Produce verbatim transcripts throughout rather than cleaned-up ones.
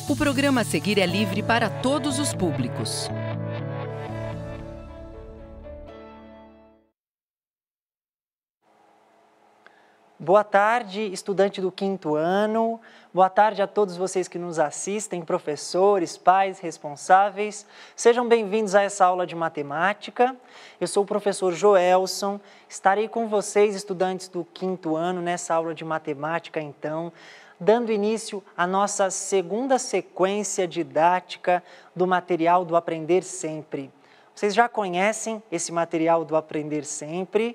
O programa a seguir é livre para todos os públicos. Boa tarde, estudante do quinto ano. Boa tarde a todos vocês que nos assistem, professores, pais, responsáveis. Sejam bem-vindos a essa aula de matemática. Eu sou o professor Joelson. Estarei com vocês, estudantes do quinto ano, nessa aula de matemática, então, dando início à nossa segunda sequência didática do material do Aprender Sempre. Vocês já conhecem esse material do Aprender Sempre?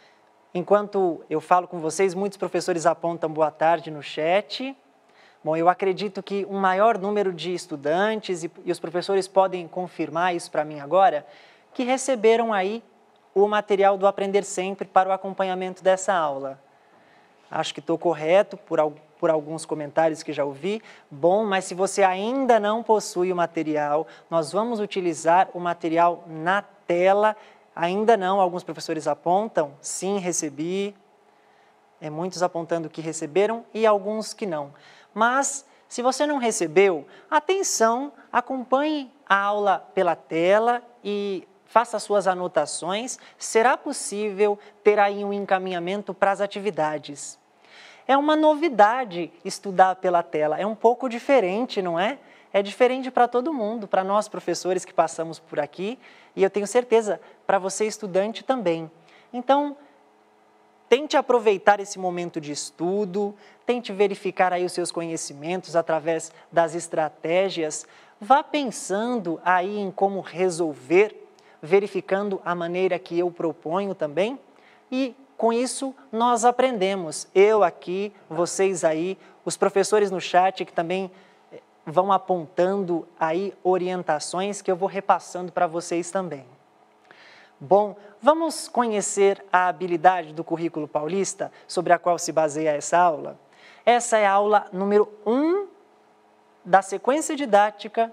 Enquanto eu falo com vocês, muitos professores apontam boa tarde no chat. Bom, eu acredito que um maior número de estudantes, e, e os professores podem confirmar isso para mim agora, que receberam aí o material do Aprender Sempre para o acompanhamento dessa aula. Acho que estou correto por, por alguns comentários que já ouvi. Bom, mas se você ainda não possui o material, nós vamos utilizar o material na tela. Ainda não, alguns professores apontam, sim, recebi, é, muitos apontando que receberam e alguns que não. Mas, se você não recebeu, atenção, acompanhe a aula pela tela e faça suas anotações. Será possível ter aí um encaminhamento para as atividades. É uma novidade estudar pela tela, é um pouco diferente, não é? É diferente para todo mundo, para nós professores que passamos por aqui e eu tenho certeza para você estudante também. Então, tente aproveitar esse momento de estudo, tente verificar aí os seus conhecimentos através das estratégias, vá pensando aí em como resolver, verificando a maneira que eu proponho também e com isso nós aprendemos, eu aqui, vocês aí, os professores no chat que também vão apontando aí orientações que eu vou repassando para vocês também. Bom, vamos conhecer a habilidade do currículo paulista sobre a qual se baseia essa aula? Essa é a aula número um da sequência didática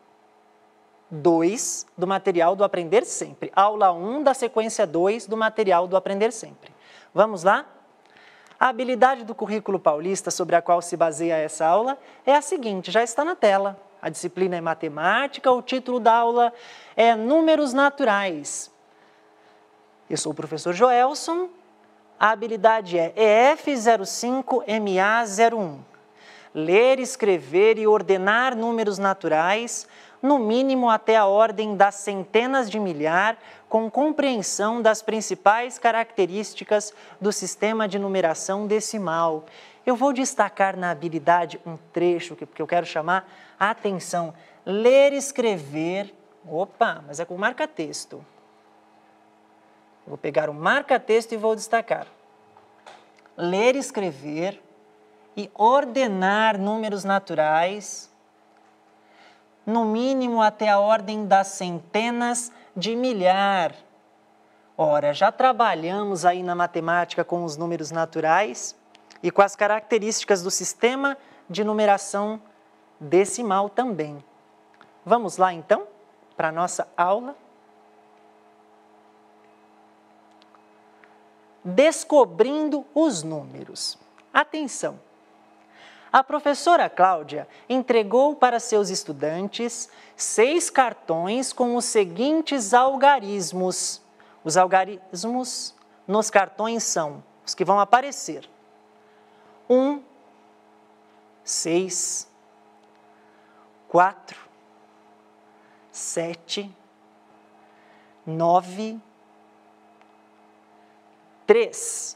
dois do material do Aprender Sempre. Aula um da sequência dois do material do Aprender Sempre. Vamos lá? A habilidade do currículo paulista sobre a qual se baseia essa aula é a seguinte, já está na tela. A disciplina é matemática, o título da aula é Números Naturais. Eu sou o professor Joelson, a habilidade é E F zero cinco M A zero um. Ler, escrever e ordenar números naturais, no mínimo até a ordem das centenas de milhar, com compreensão das principais características do sistema de numeração decimal. Eu vou destacar na habilidade um trecho que, que eu quero chamar a atenção. Ler, escrever... Opa, mas é com marca-texto. Vou pegar o marca-texto e vou destacar. Ler, escrever e ordenar números naturais, no mínimo até a ordem das centenas de milhar. Ora, já trabalhamos aí na matemática com os números naturais e com as características do sistema de numeração decimal também. Vamos lá então para a nossa aula? Descobrindo os números. Atenção! A professora Cláudia entregou para seus estudantes seis cartões com os seguintes algarismos. Os algarismos nos cartões são os que vão aparecer. Um, seis, quatro, sete, nove, três.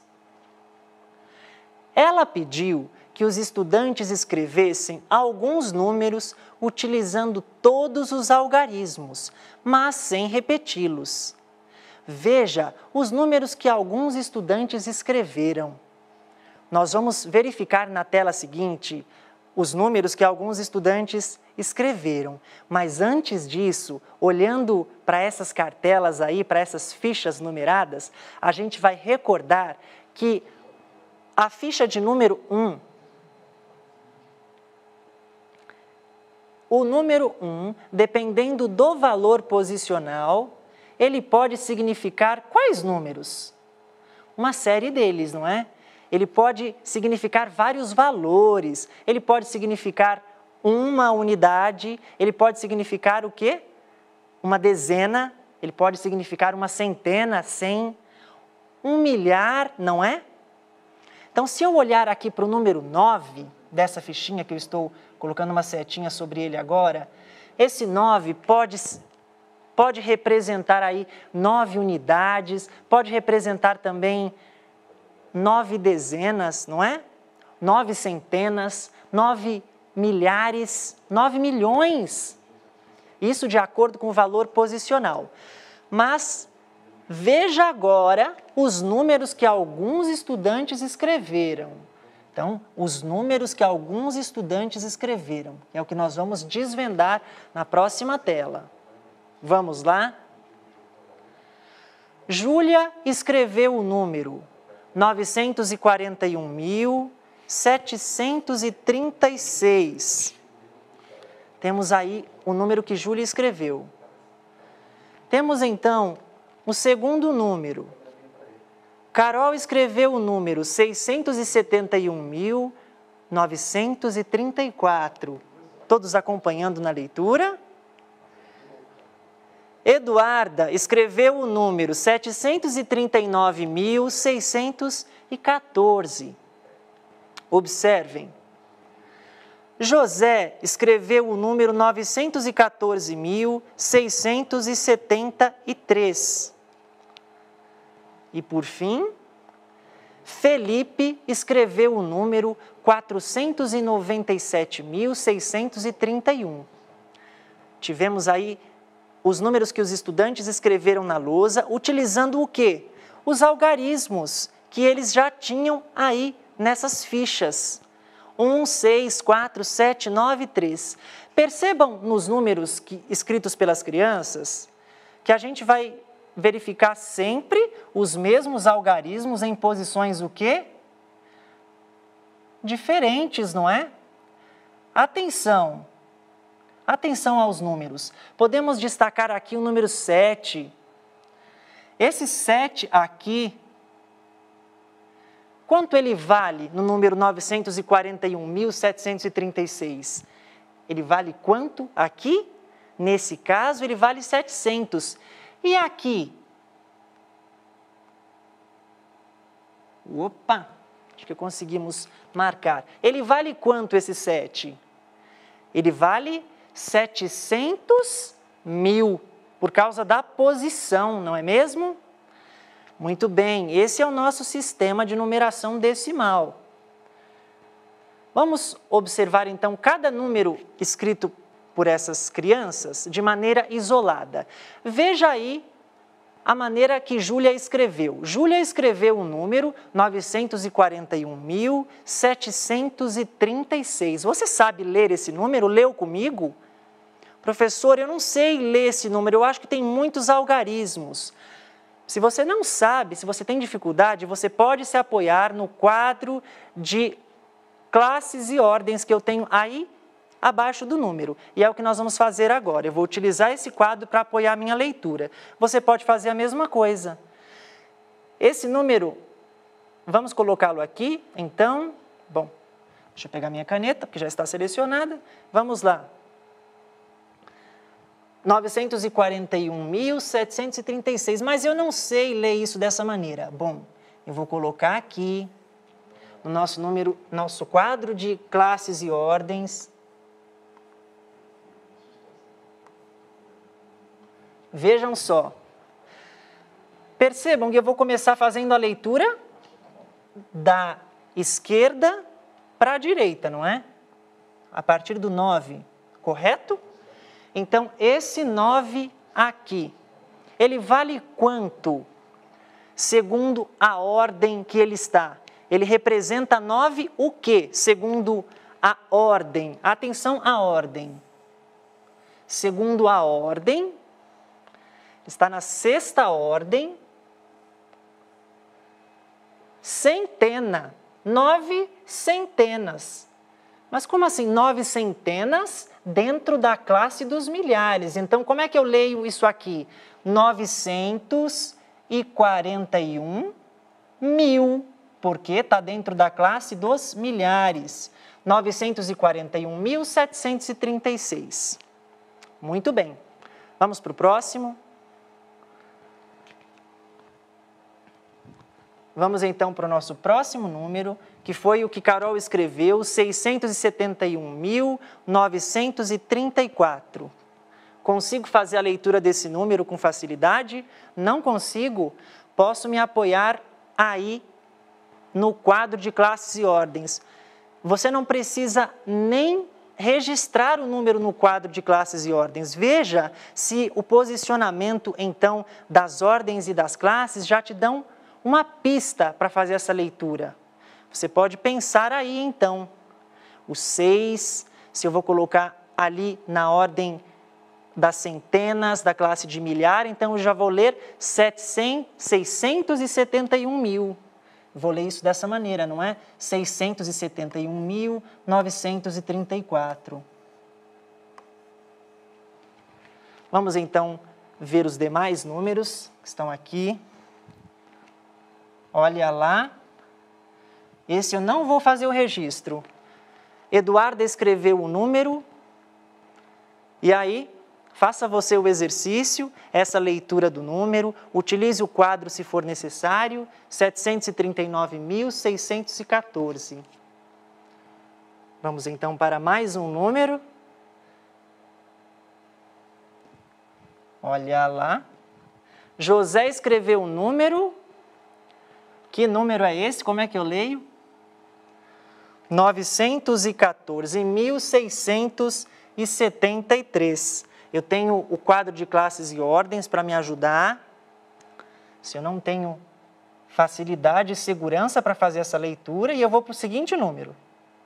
Ela pediu que os estudantes escrevessem alguns números utilizando todos os algarismos, mas sem repeti-los. Veja os números que alguns estudantes escreveram. Nós vamos verificar na tela seguinte os números que alguns estudantes escreveram. Mas antes disso, olhando para essas cartelas aí, para essas fichas numeradas, a gente vai recordar que a ficha de número um, o número um, dependendo do valor posicional, ele pode significar quais números? Uma série deles, não é? Ele pode significar vários valores, ele pode significar uma unidade, ele pode significar o quê? Uma dezena, ele pode significar uma centena, cem, um milhar, não é? Então, se eu olhar aqui para o número nove, dessa fichinha que eu estou colocando uma setinha sobre ele agora, esse nove pode, pode representar aí nove unidades, pode representar também nove dezenas, não é? Nove centenas, nove milhares, nove milhões. Isso de acordo com o valor posicional. Mas veja agora os números que alguns estudantes escreveram. Então, os números que alguns estudantes escreveram. É o que nós vamos desvendar na próxima tela. Vamos lá? Júlia escreveu o número novecentos e quarenta e um mil, setecentos e trinta e seis. Temos aí o número que Júlia escreveu. Temos então o segundo número. Carol escreveu o número seiscentos e setenta e um mil, novecentos e trinta e quatro. Todos acompanhando na leitura? Eduarda escreveu o número setecentos e trinta e nove mil, seiscentos e quatorze. Observem. José escreveu o número novecentos e quatorze mil, seiscentos e setenta e três. E por fim, Felipe escreveu o número quatrocentos e noventa e sete mil, seiscentos e trinta e um. Tivemos aí os números que os estudantes escreveram na lousa, utilizando o quê? Os algarismos que eles já tinham aí nessas fichas. um, seis, quatro, sete, nove, três. Percebam nos números que, escritos pelas crianças que a gente vai verificar sempre os mesmos algarismos em posições o quê? Diferentes, não é? Atenção! Atenção aos números. Podemos destacar aqui o número sete. Esse sete aqui, quanto ele vale no número novecentos e quarenta e um mil, setecentos e trinta e seis? Ele vale quanto aqui? Nesse caso, ele vale setecentos. E aqui? Opa! Acho que conseguimos marcar. Ele vale quanto esse sete? Ele vale setecentos mil, por causa da posição, não é mesmo? Muito bem, esse é o nosso sistema de numeração decimal. Vamos observar então cada número escrito por essas crianças de maneira isolada. Veja aí a maneira que Júlia escreveu. Júlia escreveu o número novecentos e quarenta e um mil, setecentos e trinta e seis. Você sabe ler esse número? Leu comigo? Professor, eu não sei ler esse número, eu acho que tem muitos algarismos. Se você não sabe, se você tem dificuldade, você pode se apoiar no quadro de classes e ordens que eu tenho aí abaixo do número. E é o que nós vamos fazer agora. Eu vou utilizar esse quadro para apoiar a minha leitura. Você pode fazer a mesma coisa. Esse número, vamos colocá-lo aqui, então, bom, deixa eu pegar minha caneta, que já está selecionada. Vamos lá. novecentos e quarenta e um mil, setecentos e trinta e seis, mas eu não sei ler isso dessa maneira. Bom, eu vou colocar aqui no nosso número, nosso quadro de classes e ordens. Vejam só. Percebam que eu vou começar fazendo a leitura da esquerda para a direita, não é? A partir do nove, correto? Então, esse nove aqui, ele vale quanto? Segundo a ordem que ele está. Ele representa nove o quê? Segundo a ordem. Atenção à ordem. Segundo a ordem, está na sexta ordem, centena. Nove centenas. Mas como assim nove centenas dentro da classe dos milhares? Então, como é que eu leio isso aqui? novecentos e quarenta e um mil, porque está dentro da classe dos milhares. novecentos e quarenta e um mil, setecentos e trinta e seis. Muito bem. Vamos para o próximo. Vamos então para o nosso próximo número, que foi o que Carol escreveu, seiscentos e setenta e um mil, novecentos e trinta e quatro. Consigo fazer a leitura desse número com facilidade? Não consigo? Posso me apoiar aí no quadro de classes e ordens. Você não precisa nem registrar o número no quadro de classes e ordens. Veja se o posicionamento, então, das ordens e das classes já te dão uma pista para fazer essa leitura. Você pode pensar aí, então, o seis, se eu vou colocar ali na ordem das centenas, da classe de milhar, então eu já vou ler seiscentos e setenta e um mil. Vou ler isso dessa maneira, não é? seiscentos e setenta e um mil, novecentos e trinta e quatro. Vamos, então, ver os demais números que estão aqui. Olha lá. Esse eu não vou fazer o registro. Eduardo escreveu o número. E aí, faça você o exercício, essa leitura do número, utilize o quadro se for necessário, setecentos e trinta e nove mil, seiscentos e quatorze. Vamos então para mais um número. Olha lá. José escreveu o número. Que número é esse? Como é que eu leio? novecentos e quatorze mil, seiscentos e setenta e três. Eu tenho o quadro de classes e ordens para me ajudar. Se eu não tenho facilidade e segurança para fazer essa leitura, e eu vou para o seguinte número.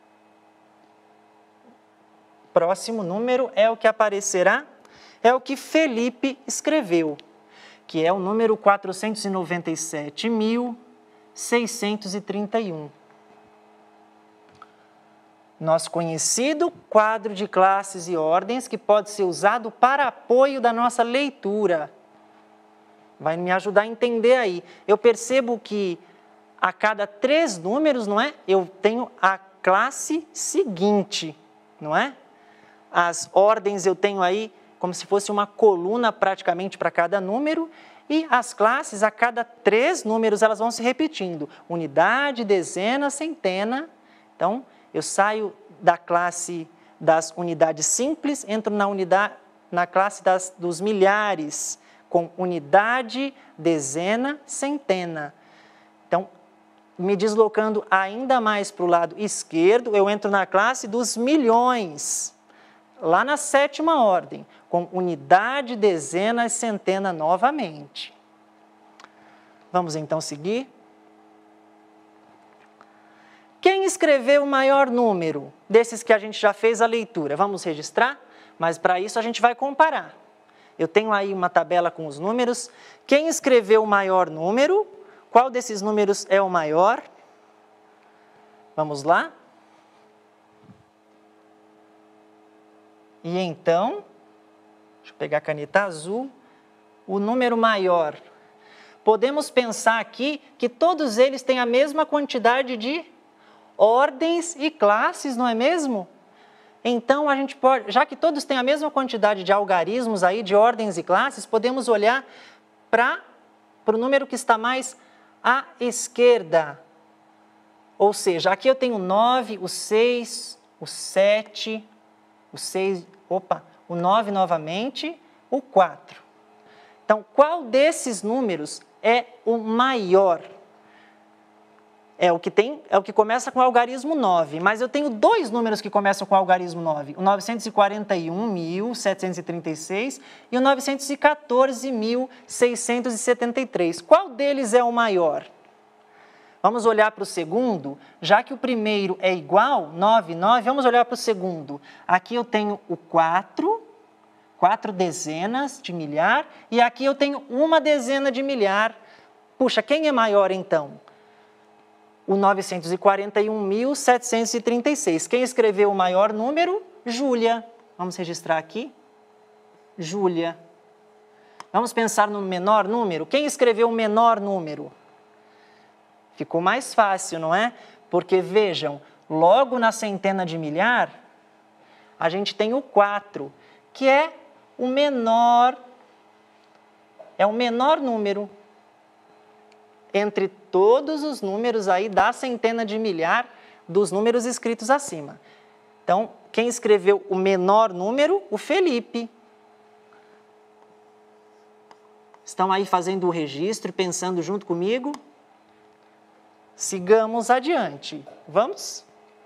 Próximo número é o que aparecerá, é o que Felipe escreveu, que é o número quatrocentos e noventa e sete mil, seiscentos e trinta e um. Nosso conhecido quadro de classes e ordens que pode ser usado para apoio da nossa leitura. Vai me ajudar a entender aí. Eu percebo que a cada três números, não é? Eu tenho a classe seguinte, não é? As ordens eu tenho aí como se fosse uma coluna praticamente para cada número. E as classes, a cada três números, elas vão se repetindo. Unidade, dezena, centena. Então, eu saio da classe das unidades simples, entro na, unidade, na classe das, dos milhares, com unidade, dezena, centena. Então, me deslocando ainda mais para o lado esquerdo, eu entro na classe dos milhões, lá na sétima ordem, com unidade, dezena e centena novamente. Vamos então seguir. Quem escreveu o maior número desses que a gente já fez a leitura? Vamos registrar? Mas para isso a gente vai comparar. Eu tenho aí uma tabela com os números. Quem escreveu o maior número? Qual desses números é o maior? Vamos lá? E então, deixa eu pegar a caneta azul, o número maior. Podemos pensar aqui que todos eles têm a mesma quantidade de ordens e classes, não é mesmo? Então, a gente pode, já que todos têm a mesma quantidade de algarismos aí, de ordens e classes, podemos olhar para o número que está mais à esquerda. Ou seja, aqui eu tenho o nove, o seis, o sete, o seis, opa, o nove novamente, o quatro. Então, qual desses números é o maior? É o que tem, é o que começa com o algarismo nove, mas eu tenho dois números que começam com o algarismo nove, o novecentos e quarenta e um mil, setecentos e trinta e seis e o novecentos e quatorze mil, seiscentos e setenta e três. Qual deles é o maior? Vamos olhar para o segundo, já que o primeiro é igual, nove, nove, vamos olhar para o segundo. Aqui eu tenho o quatro, quatro dezenas de milhar, e aqui eu tenho uma dezena de milhar. Puxa, quem é maior então? O novecentos e quarenta e um mil, setecentos e trinta e seis. Quem escreveu o maior número? Júlia. Vamos registrar aqui. Júlia. Vamos pensar no menor número? Quem escreveu o menor número? Ficou mais fácil, não é? Porque, vejam, Logo na centena de milhar, a gente tem o quatro, que é o menor, é o menor número entre todos os números aí da centena de milhar dos números escritos acima. Então, quem escreveu o menor número? O Felipe. Estão aí fazendo o registro e pensando junto comigo? Sigamos adiante. Vamos?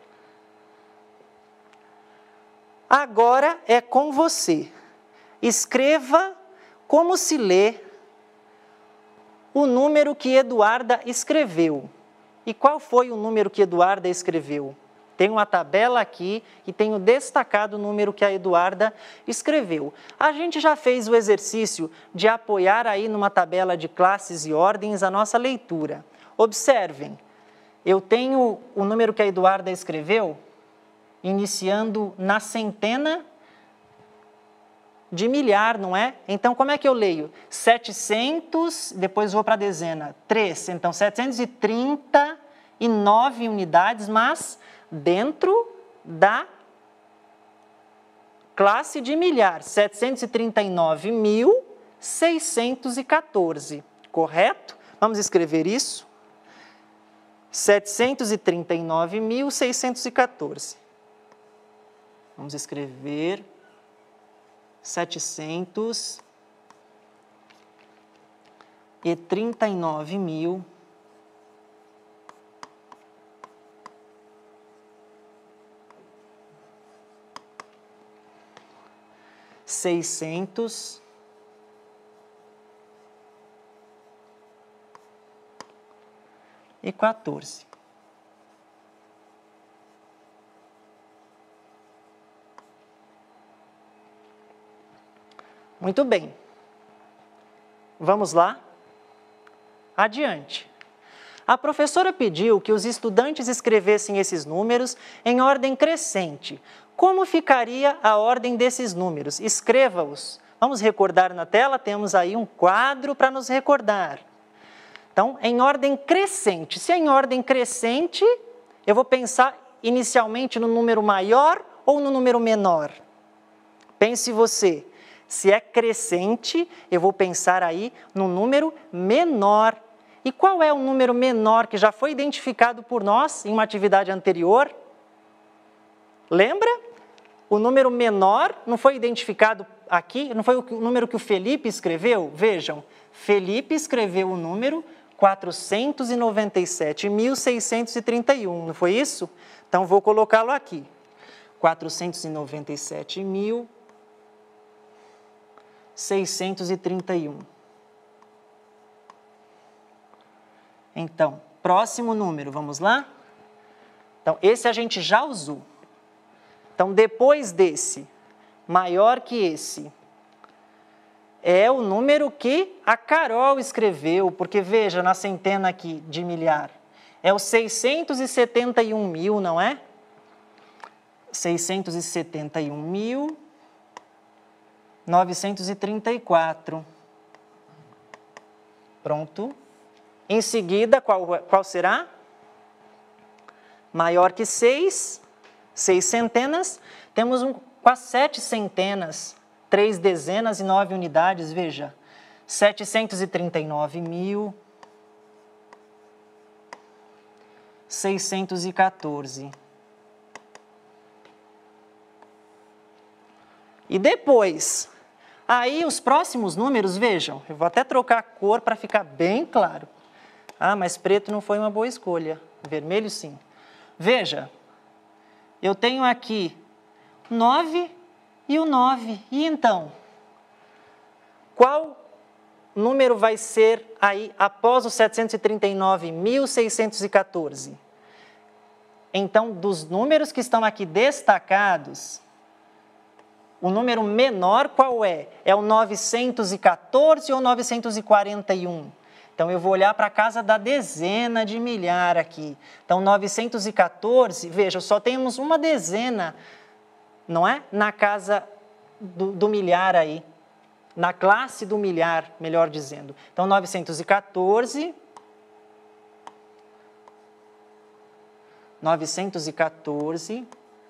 Agora é com você. Escreva como se lê o número que Eduarda escreveu. E qual foi o número que Eduarda escreveu? Tem uma tabela aqui e tenho destacado o número que a Eduarda escreveu. A gente já fez o exercício de apoiar aí numa tabela de classes e ordens a nossa leitura. Observem, eu tenho o número que a Eduarda escreveu, iniciando na centena de milhar, não é? Então, como é que eu leio? setecentos, depois vou para a dezena, três, então setecentos e trinta e nove unidades, mas dentro da classe de milhar, setecentos e trinta e nove mil, seiscentos e quatorze, correto? Vamos escrever isso? setecentos e trinta e nove mil, seiscentos e quatorze. Vamos escrever setecentos e trinta e nove mil seiscentos e quatorze. Muito bem. Vamos lá? Adiante. A professora pediu que os estudantes escrevessem esses números em ordem crescente. Como ficaria a ordem desses números? Escreva-os. Vamos recordar na tela, temos aí um quadro para nos recordar. Então, em ordem crescente. Se é em ordem crescente, eu vou pensar inicialmente no número maior ou no número menor? Pense você. Se é crescente, eu vou pensar aí no número menor. E qual é o número menor que já foi identificado por nós em uma atividade anterior? Lembra? O número menor não foi identificado aqui, não foi o número que o Felipe escreveu? Vejam, Felipe escreveu o número quatrocentos e noventa e sete mil, seiscentos e trinta e um, não foi isso? Então, vou colocá-lo aqui. quatrocentos e noventa e sete mil, seiscentos e trinta e um. Então, próximo número, vamos lá? Então, esse a gente já usou. Então, depois desse, maior que esse, é o número que a Carol escreveu, porque veja, na centena aqui de milhar, é o seiscentos e setenta e um mil, não é? seiscentos e setenta e um mil, novecentos e trinta e quatro. Pronto. Em seguida, qual, qual será? Maior que seis, seis centenas. Temos um, com as sete centenas, três dezenas e nove unidades, veja. setecentos e trinta e nove mil, seiscentos e quatorze. E depois, aí os próximos números, vejam, eu vou até trocar a cor para ficar bem claro. Ah, mas preto não foi uma boa escolha, vermelho sim. Veja, eu tenho aqui nove e o nove, e então? Qual número vai ser aí após o setecentos e trinta e nove mil, seiscentos e quatorze? Então, dos números que estão aqui destacados, o número menor qual é? É o novecentos e quatorze ou novecentos e quarenta e um? Então, eu vou olhar para a casa da dezena de milhar aqui. Então, novecentos e quatorze, veja, só temos uma dezena, não é? Na casa do, do milhar aí. Na classe do milhar, melhor dizendo. Então, novecentos e quatorze, novecentos e quatorze,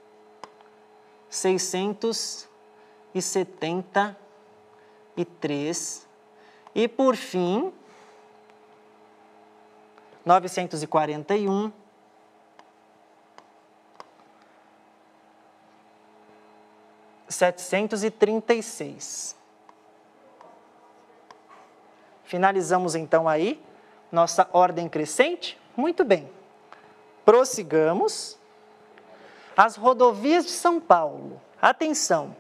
seiscentos e setenta e três e, por fim, novecentos e quarenta e um, setecentos e trinta e seis. Finalizamos então aí nossa ordem crescente? Muito bem. Prossigamos. As rodovias de São Paulo. Atenção!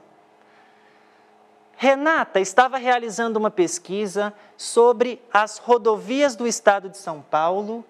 Renata estava realizando uma pesquisa sobre as rodovias do estado de São Paulo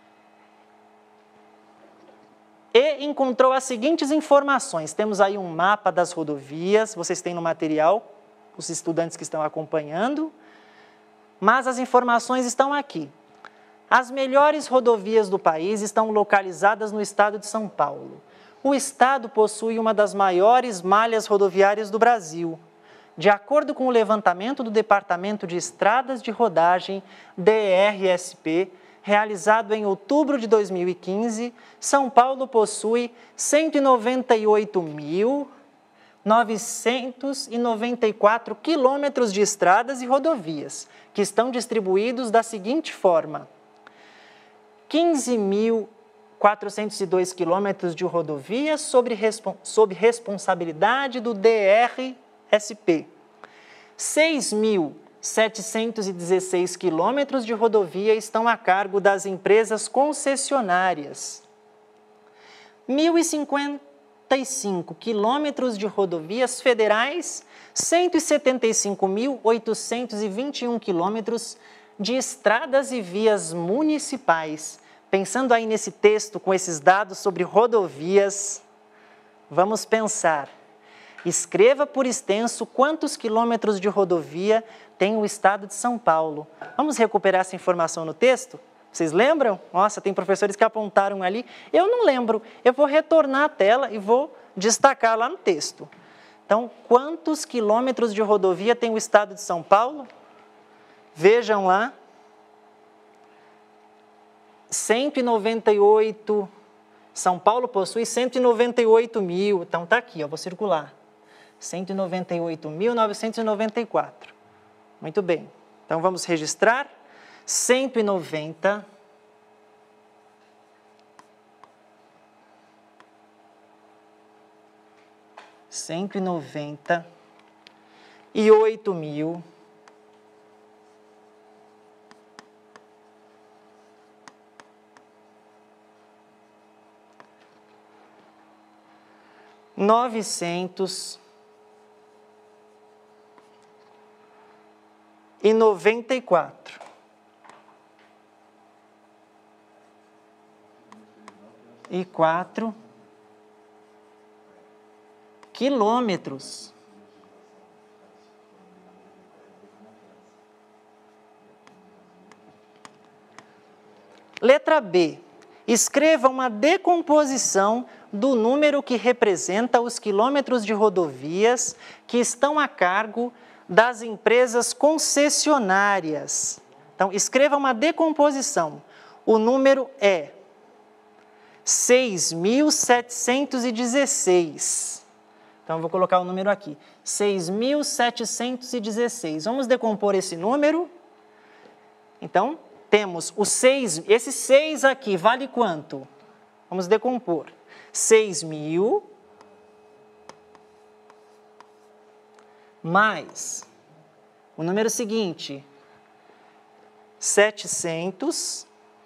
e encontrou as seguintes informações. Temos aí um mapa das rodovias, vocês têm no material, os estudantes que estão acompanhando, mas as informações estão aqui. As melhores rodovias do país estão localizadas no estado de São Paulo. O estado possui uma das maiores malhas rodoviárias do Brasil. De acordo com o levantamento do Departamento de Estradas de Rodagem, D R S P, realizado em outubro de dois mil e quinze, São Paulo possui cento e noventa e oito mil novecentos e noventa e quatro quilômetros de estradas e rodovias, que estão distribuídos da seguinte forma: quinze mil quatrocentos e dois quilômetros de rodovias sob, sob responsabilidade do D R S P, seis mil setecentos e dezesseis quilômetros de rodovia estão a cargo das empresas concessionárias, mil e cinquenta e cinco quilômetros de rodovias federais, cento e setenta e cinco mil oitocentos e vinte e um quilômetros de estradas e vias municipais. Pensando aí nesse texto com esses dados sobre rodovias, vamos pensar. Escreva por extenso quantos quilômetros de rodovia tem o estado de São Paulo. Vamos recuperar essa informação no texto? Vocês lembram? Nossa, tem professores que apontaram ali. Eu não lembro. Eu vou retornar a tela e vou destacar lá no texto. Então, quantos quilômetros de rodovia tem o estado de São Paulo? Vejam lá. cento e noventa e oito, São Paulo possui cento e noventa e oito mil, então está aqui, ó, vou circular, cento e noventa e oito mil novecentos e noventa e quatro. Muito bem, então vamos registrar, cento e noventa, cento e noventa e oito mil, novecentos e noventa e quatro. E quatro quilômetros. Letra B. Escreva uma decomposição do número que representa os quilômetros de rodovias que estão a cargo das empresas concessionárias. Então, escreva uma decomposição. O número é seis mil setecentos e dezesseis. Então, eu vou colocar o número aqui. seis mil setecentos e dezesseis. Vamos decompor esse número. Então, temos o seis, esse seis aqui vale quanto? Vamos decompor. seis mil mais o número seguinte, setecentos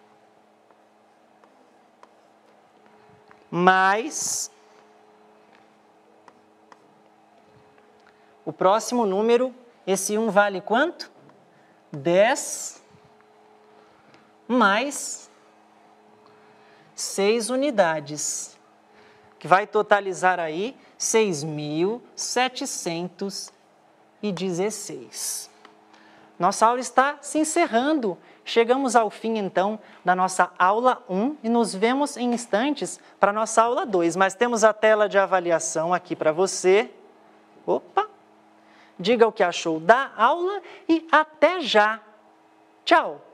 mais o próximo número, esse um vale quanto? dez mais seis unidades, que vai totalizar aí seis mil setecentos e dezesseis. Nossa aula está se encerrando. Chegamos ao fim, então, da nossa aula um e nos vemos em instantes para a nossa aula dois. Mas temos a tela de avaliação aqui para você. Opa! Diga o que achou da aula e até já! Tchau!